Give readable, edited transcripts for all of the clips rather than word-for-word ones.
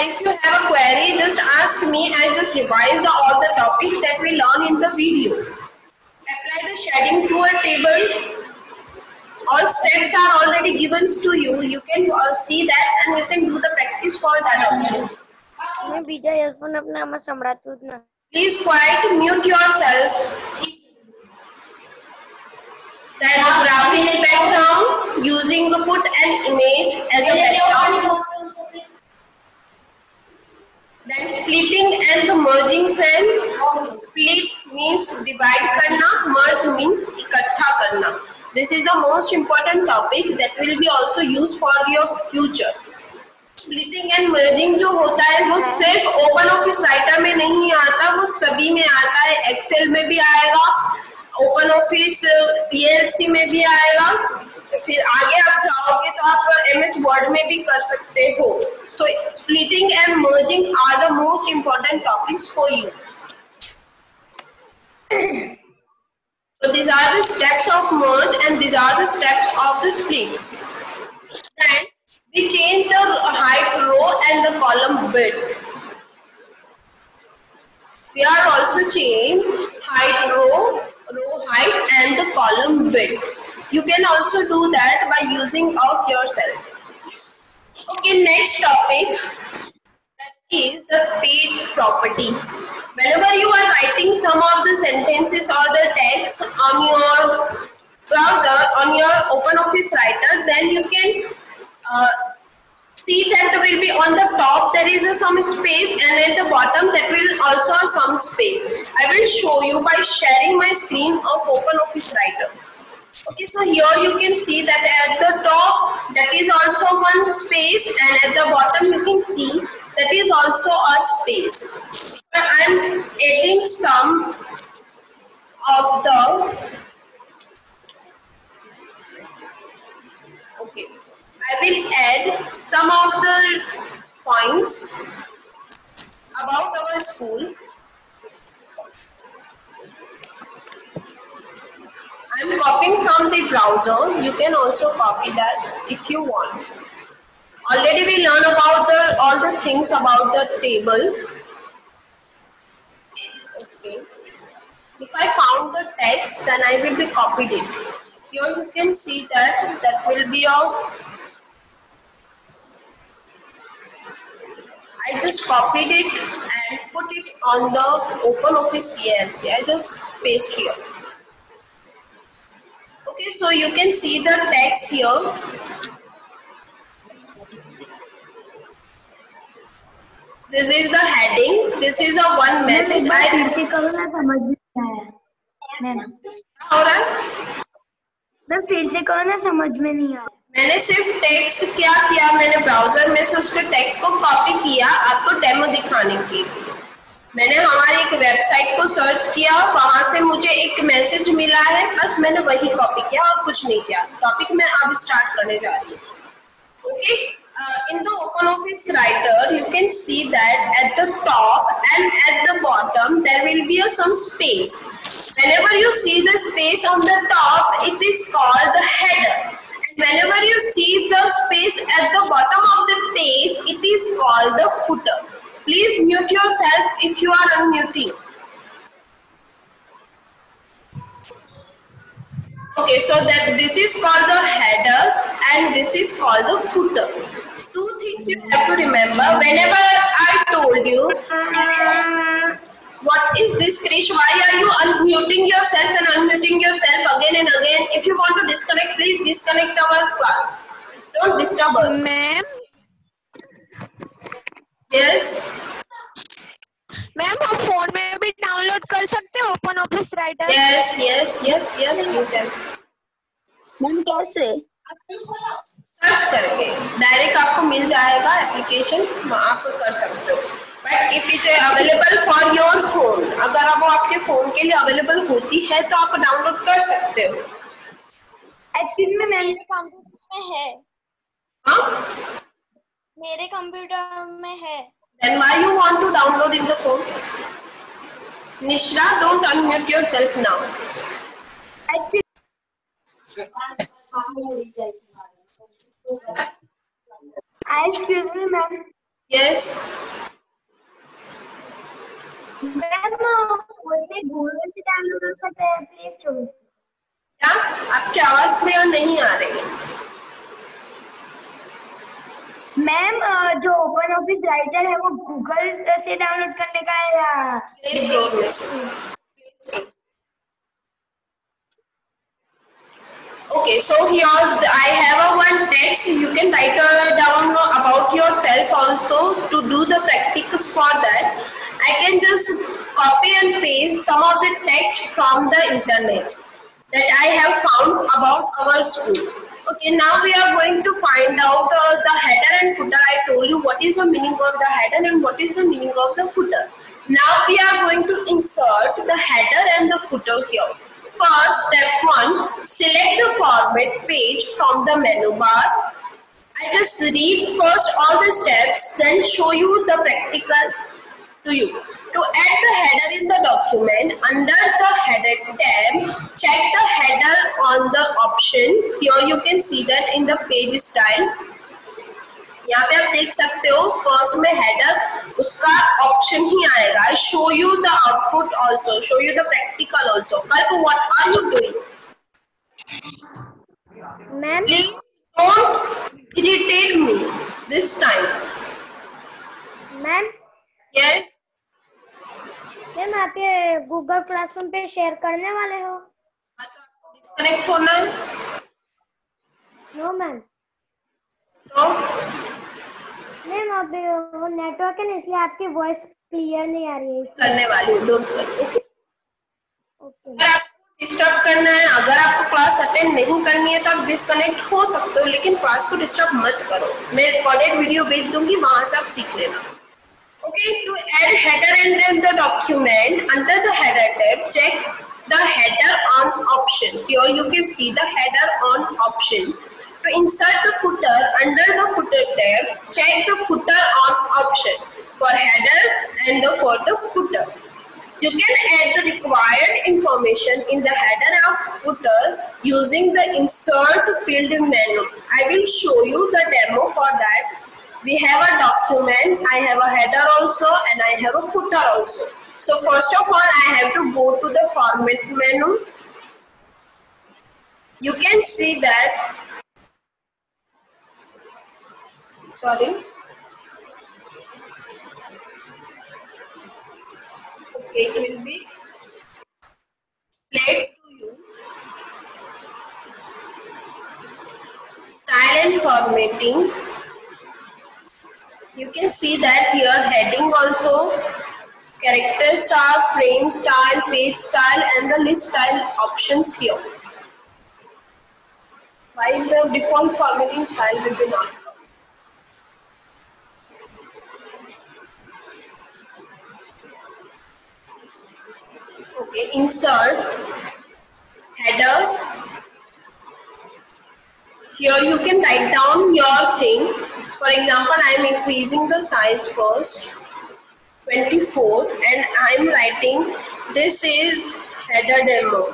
if you have a query, just ask me. I just revised all the topics that we learn in the video. Apply the shading to a table. All steps are already given to you. You can see that and you can do the practice for that also. मैं बीजा earphone अपना आमा संभळातुच ना. Please quiet, mute yourself. Then the graphics background using to put an image as a background. Then splitting and the merging cell. Split means divide karna, merge means ikatha karna. This is the most important topic that will be also used for your future. Splitting and merging जो होता है वो सिर्फ open office writer में नहीं आता, वो सभी में आता है. एक्सेल में भी आएगा, ओपन ऑफिस CLC में भी आएगा. फिर आगे आप जाओगे तो आप MS वर्ड में भी कर सकते हो. So splitting and merging are the most important topics for you. So these are the steps of merge and these are the steps of the splits. Then we change the height row and the column width. We are also change height row height and the column width. You can also do that by using of yourself. Okay, next topic, that is the page properties. Whenever you are writing some of the sentences or the text on your browser, on your open office writer, then you can see that there will be on the top there is some space and at the bottom that will also have some space. I will show you by sharing my screen of open office writer. Okay, so here you can see that at the top that is also one space and at the bottom you can see that is also a space. I am adding some of the I will add some of the points about our school. I am copying from the browser. You can also copy that if you want. Already we learned about all the things about the table. Okay. If I found the text, then I will be copied it. Here you can see that will be a. I just copied it and put it on the open office CLC. I just paste here. Okay, so you can see the text here. This is the heading. This is a one message. फिर से करो ना, समझ में नहीं आया. मैंने सिर्फ टेक्स्ट क्या किया, मैंने ब्राउजर में से उसके टेक्स्ट को कॉपी किया आपको डेमो दिखाने के लिए. मैंने हमारी एक वेबसाइट को सर्च किया, वहां से मुझे एक मैसेज मिला है, बस मैंने वही कॉपी किया और कुछ नहीं किया. टॉपिक मैं अब स्टार्ट करने जा रही हूँ. Okay, in the open office writer you can see that at the top and at the bottom there will be some space. Whenever you see the space on the top, it is called the header. Whenever you see the space at the bottom of the page, it is called the footer. Please mute yourself if you are unmuting. Okay, so that this is called the header and this is called the footer. Two things you have to remember. Whenever I told you, what is this, Krish? Why are you unmuting yourself and unmuting yourself again and again? If you want to disconnect, please disconnect our class. Don't disturb us. Ma'am? Yes? Ma'am हम phone में भी download कर सकते हैं open office writer? Yes, yes, yes, yes, you can. Ma'am कैसे? Search करके direct आपको मिल जाएगा एप्लीकेशन, आप कर सकते हो. But if it available for your phone, अगर वो आपके फोन के लिए अवेलेबल होती है तो आप डाउनलोड कर सकते हो. एक्चुअली में मेरे कंप्यूटर में है. हाँ, मेरे कंप्यूटर में है. Then why you want to download in the phone? Nishra, don't unmute yourself now. Excuse me, ma'am. Yes. Ma'am वैसे गूगल से डाउनलोड हो सकता है प्ले स्टोर से? क्या आपकी आवाज क्लियर नहीं आ रही है? मैम जो ओपन ऑफिस राइटर है वो गूगल से डाउनलोड करने का है या प्ले स्टोर में से? Okay, so here I have a one text. You can write down about yourself also. To do the practice for that, I can just copy and paste some of the text from the internet that I have found about our school. Okay, now we are going to find out the header and footer. I told you what is the meaning of the header and what is the meaning of the footer. Now we are going to insert the header and the footer here. First, step 1, select the format page from the menu bar. I just read first all the steps, then show you the practical to you. To add the header in the document, under the header tab, check the header on the option. Here you can see that in the page style. यहाँ पे आप देख सकते हो first में header उसका option ही आएगा. Show you the output also, show you the practical also. Kalp, what are you doing? Ma'am please don't irritate me this time. Ma'am yes, ma'am आप ये गूगल क्लासरूम पे शेयर करने वाले हो? डिस्कनेक्ट होना है. No ma'am. तो मैम अब वो नेटवर्क है ना इसलिए आपकी वॉइस क्लियर नहीं आ रही है. करने वाली हूँ, डोंट वरी. Okay, okay. अगर आपको डिस्टर्ब करना है, अगर आपको क्लास अटेंड नहीं करनी है तो आप डिस्कनेक्ट हो सकते हो, लेकिन क्लास को डिस्टर्ब मत करो. मैं रिकॉर्डेड वीडियो भेज दूंगी, वहां से आप सीख लेना. Okay, to add header in the document, under the header tab, check the header on option. Here you can see the header on option. To insert the footer, under the footer tab, check the footer on option for header and for the footer. You can add the required information in the header or footer using the insert field menu. I will show you the demo for that. We have a document, I have a header also and I have a footer also. So first of all, I have to go to the format menu. You can see that, sorry. Okay, it will be displayed to you. Style and formatting. You can see that here heading also, character style, frame style, page style and the list style options here. While the default formatting style will be not. Okay, insert, header. Here you can write down your thing. For example, I am increasing the size first, 24, and I am writing this is header demo.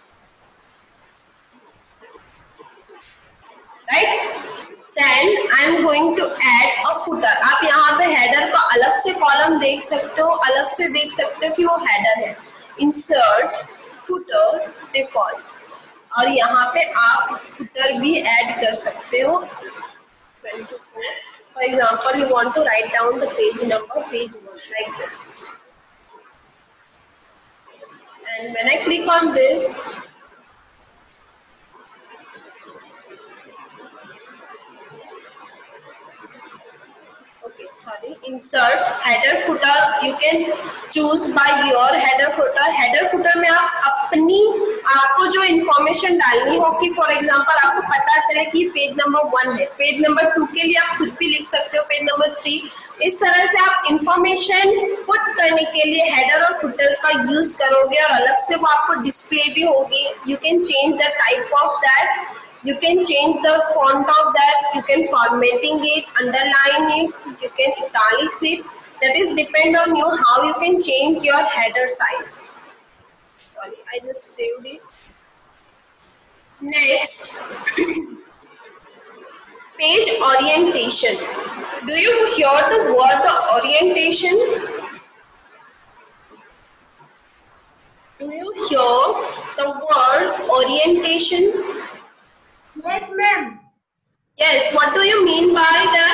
Right? Then I am going to add a footer. आप यहाँ पे header का अलग से column देख सकते हो, अलग से देख सकते हो कि वो header है. Insert, footer, default. और यहाँ पे आप footer भी add कर सकते हो. 24. For example, you want to write down the page number, page 1, like this. And when I click on this, insert header footer. You can choose by your header footer. Header footer में आप अपनी आपको जो information डालनी हो कि for example आपको पता चले कि पेज नंबर 1 है, पेज नंबर 2 के लिए आप खुद भी लिख सकते हो पेज नंबर 3. इस तरह से आप इंफॉर्मेशन पुट करने के लिए हेडर और फुटर का यूज करोगे और अलग से वो आपको डिस्प्ले भी होगी. You can change the type of that. You can change the font of that, you can formatting it, underline it, you can italics it. That is depend on you how you can change your header size. Sorry, I just saved it. Next, page orientation. Do you hear the word the orientation? Do you hear the word orientation? Yes, ma'am. Yes, what do you mean by that?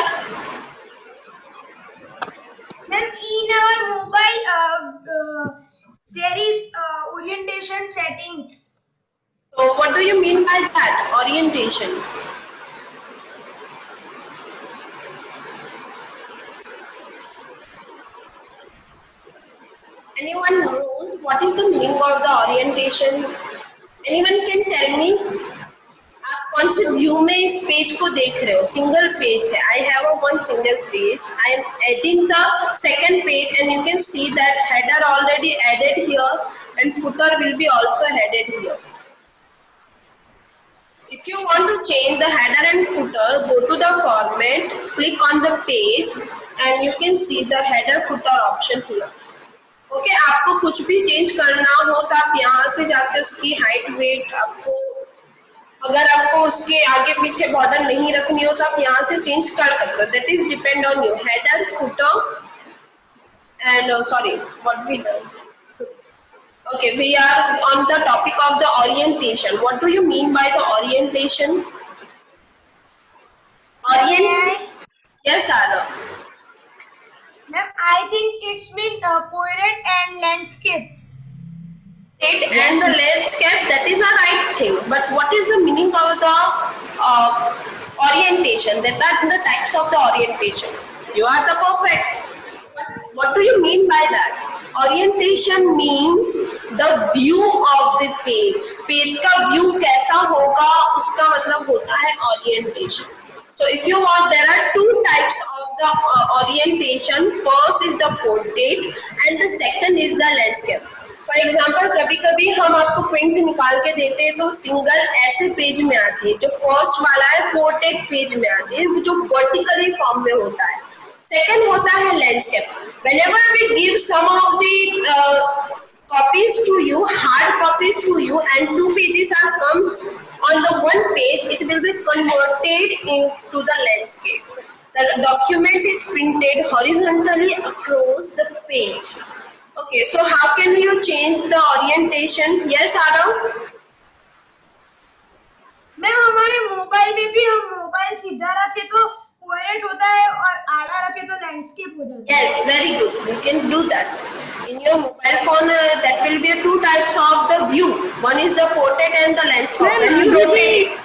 Ma'am, in our mobile, there is orientation settings. So what do you mean by that? Orientation. Anyone knows what is the meaning of the orientation? Anyone can tell me? आप कौन से view में इस page को देख रहे हो? Single page है. I have a one single page. I am adding the second page and you can see that header already added here and footer will be also added here. If you want to change the header and footer, go to the format, click on the page and you can see the header footer option here. Okay, आपको कुछ भी change करना हो तो आप यहाँ से जाके उसकी हाइट वेट आपको अगर आपको उसके आगे पीछे बॉर्डर नहीं रखनी हो तो आप यहाँ से चेंज कर सकते हो. That is depend on you. Header footer and sorry what we done. Okay, we are on the topic of the orientation. What do you mean by the orientation? Yes, Ara. Ma'am, I think it's been portrait and landscape. And the landscape, that is a right thing. But what is the meaning of the orientation? That are the types of the orientation. You are the perfect. But what do you mean by that? Orientation means the view of the page. Page का view कैसा होगा उसका मतलब होता है orientation. So if you want, there are two types of the orientation. First is the portrait and the second is the landscape. For example कभी कभी हम आपको प्रिंट निकाल के देते हैं तो सिंगल ऐसे पेज में आती है. जो फर्स्ट वाला है पोर्ट्रेट पेज में आती है जो वर्टिकली फॉर्म में होता है. सेकंड होता है landscape. Whenever we give some of the copies to you, hard copies to you, and two pages are comes on the one page, it will be converted into the landscape. The document is printed horizontally across the page. Okay, so how can you change the orientation? Yes, Adam? Ma'am हमारे mobile में भी हम mobile सीधा रखे तो portrait होता है और आड़ा रखे तो लैंडस्केप हो जाता है. Yes, very good. You can do that. In your mobile phone, that will be two types of the view. One is the portrait and the landscape. When you rotate it.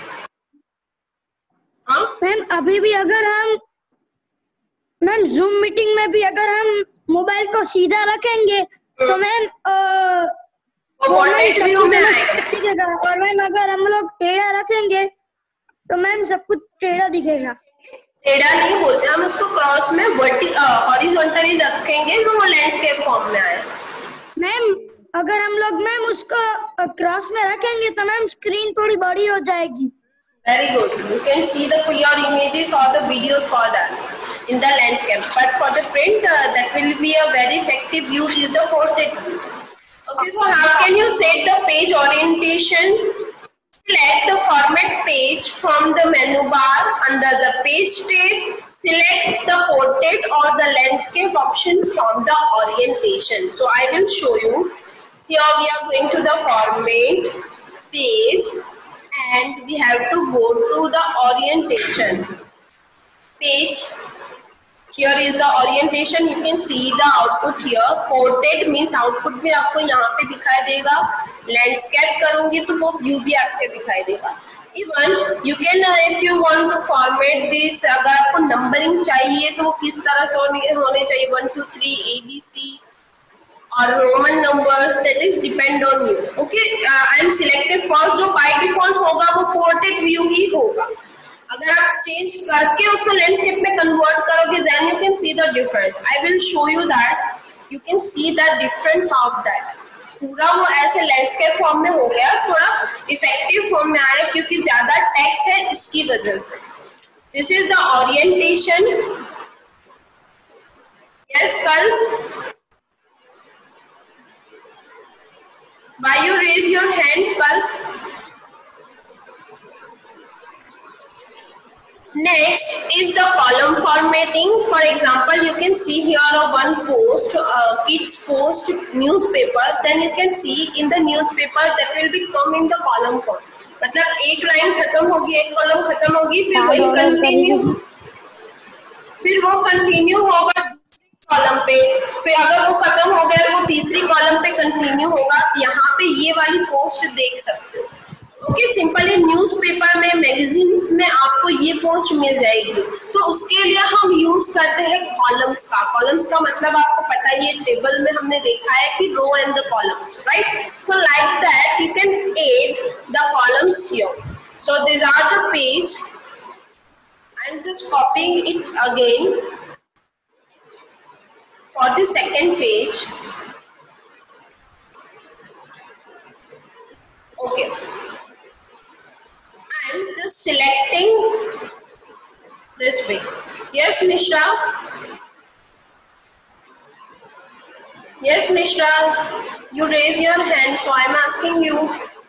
Ma'am अभी भी अगर हम ma'am zoom meeting में भी अगर हम mobile को सीधा रखेंगे तो मैम portrait view में आएगा. दिखेगा. और मैम अगर हम लोग टेढ़ा रखेंगे तो मैम सब कुछ टेढ़ा दिखेगा. टेढ़ा नहीं बोलते हम उसको. क्रॉस में हॉरिजॉन्टली रखेंगे तो वो लैंडस्केप फॉर्म में आएगा. मैम अगर हम लोग मैम उसको क्रॉस में रखेंगे तो मैम स्क्रीन थोड़ी बड़ी हो जाएगी. Very good. You can see the clear images or the videos for that in the landscape. But for the print, that will be a very effective view is the portrait view. Okay, so how can you set the page orientation? Select the format page from the menu bar. Under the page tab, select the portrait or the landscape option from the orientation. So I will show you. Here we are going to the format page. And we have to go to the orientation page. Here is the orientation. You can see the output here. Portrait means output भी आपको यहाँ पे दिखाई देगा. Landscape करूँगी तो वो view भी आपको दिखाई देगा. Even you can if you want to format this, अगर आपको numbering चाहिए तो वो किस तरह से होने चाहिए 1 2 3 ABC or Roman numbers, that is depend on you. Okay, I am selected first. जो by default होगा वो portrait view ही होगा. अगर आप चेंज करके उसको लैंडस्केप में कन्वर्ट करोगे then you can see the difference. I will show you that. You can see the difference of that. पूरा वो ऐसे लैंडस्केप फॉर्म में हो गया, थोड़ा इफेक्टिव फॉर्म में आया क्योंकि ज्यादा टेक्स्ट है इसकी वजह से. This is the orientation. Yes, कल Why you raise your hand, Pal? Next is the column formatting. For example, you can see here one post, kids post newspaper. Then you can see in the newspaper that will be come in the column form. मतलब एक line खत्म होगी, एक column खत्म होगी, फिर वही continue होगा दूसरी कॉलम पे, फिर अगर वो खत्म हो गया वो तीसरी कॉलम पे कंटिन्यू होगा. यहाँ पे ये वाली पोस्ट देख सकते हो. ओके, सिंपली न्यूज़पेपर में, मैगजीन्स में आपको ये पोस्ट मिल जाएगी. तो उसके लिए हम यूज करते हैं कॉलम्स का. कॉलम्स का मतलब आपको पता है, ये टेबल में हमने देखा है कि row and the columns, right? So like that you can add the columns here. So this are the page. I am just copying it again for the second page. Okay, I'm just selecting this way. Yes, Mishra. Yes, Mishra. You raise your hand, so I'm asking you.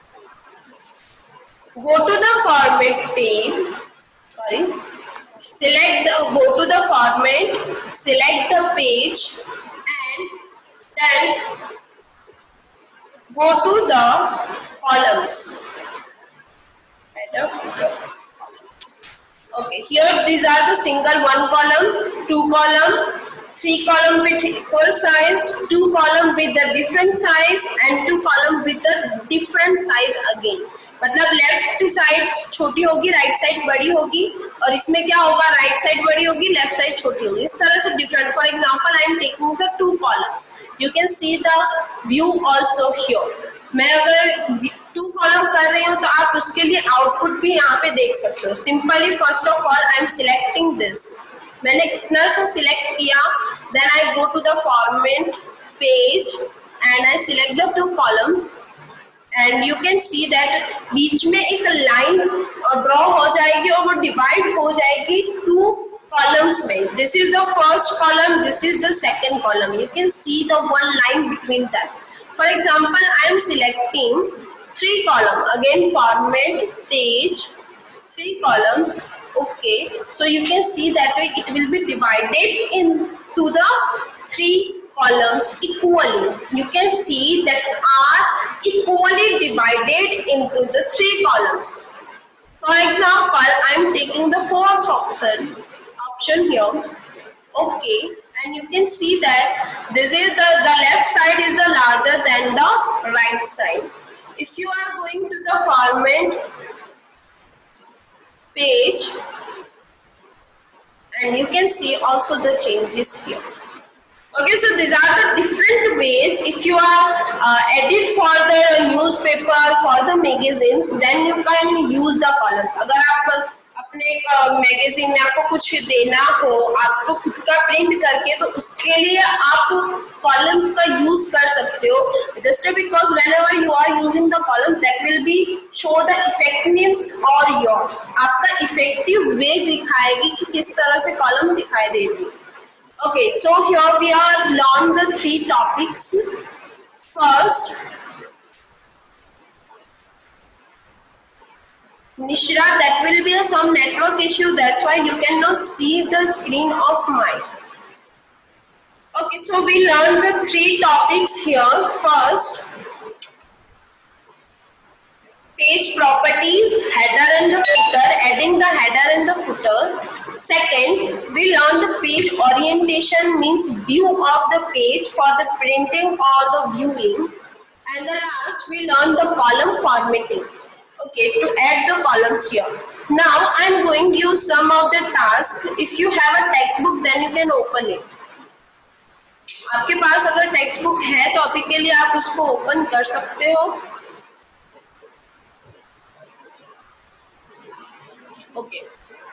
Go to the format tab. Sorry. Go to the format. Select the page, and then go to the columns. Okay, here these are the single one column, two column, three column with equal size, two column with the different size, and two column with the different size again. मतलब left side छोटी होगी, right side बड़ी होगी, और इसमें क्या होगा, right side बड़ी होगी, लेफ्ट साइड छोटी होगी. इस तरह से different. For example, I am taking the two columns. You can see the view also here. मैं अगर टू कॉलम कर रही हूँ तो आप उसके लिए आउटपुट भी यहाँ पे देख सकते हो. Simply first of all I am selecting this. मैंने इतना सा सिलेक्ट किया, then I go to the format page and I select the two columns, and you can see that बीच में एक लाइन ड्रॉ हो जाएगी और वो डिवाइड हो जाएगी टू columns में. This is the first column, this is the second column. You can see the one line between that. For example, I am selecting three column. Again, format page, three columns. Okay, so you can see that way it will be divided into the three columns equally. You can see that are equally divided into the three columns. For example, I am taking the fourth option here. Okay, and you can see that this is the left side is the larger than the right side. If you are going to the format page, and you can see also the changes here. Okay, so these are the different ways. If you are edit for the newspaper, for the magazines, then you can use the columns. अगर आप अपने magazine में आपको कुछ देना हो, आपको खुद का प्रिंट करके, तो उसके लिए आप कॉलम्स का यूज कर सकते हो. Just because whenever you are using the column, that will be show the effectiveness or yours. आपका इफेक्टिव वे दिखाएगी कि किस तरह से कॉलम दिखाई देगी. Okay, so here we are learn the three topics. First, Nishra, that will be some network issue. That's why you cannot see the screen of mine. Okay, so we learned the three topics here. First, page properties, header and the footer, adding the header and the footer. Second, we learned the page orientation, means view of the page for the printing or the viewing. And the last, we learned the column formatting. Okay, to add the columns here. Now I am going to use some of the tasks. If you have a textbook, then you can open it. आपके पास अगर text book है तो अभी के लिए आप उसको open कर सकते हो. Okay.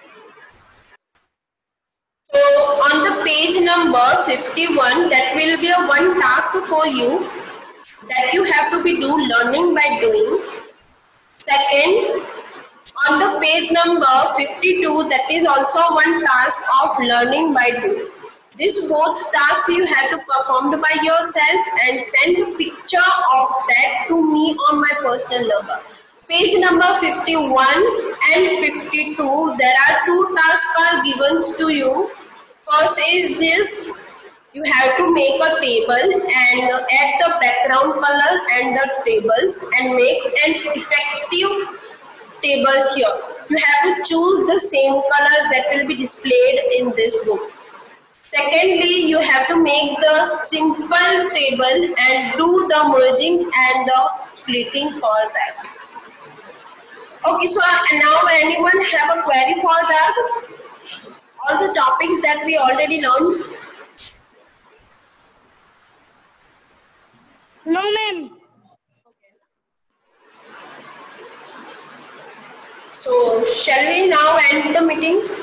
So on the page number 51, that will be a one task for you that you have to be learning by doing. Second, on the page number 52, that is also one task of learning by doing. This both tasks you have to perform by yourself and send a picture of that to me on my personal number. Page number 51 and 52, there are two tasks are given to you. First is this, you have to make a table and add the background color and the tables and make an effective table here. You have to choose the same colors that will be displayed in this book. Secondly, you have to make the simple table and do the merging and the splitting for that. Okay, so now anyone have a query for that? All the topics that we already learned? No, ma'am. So shall we now end the meeting?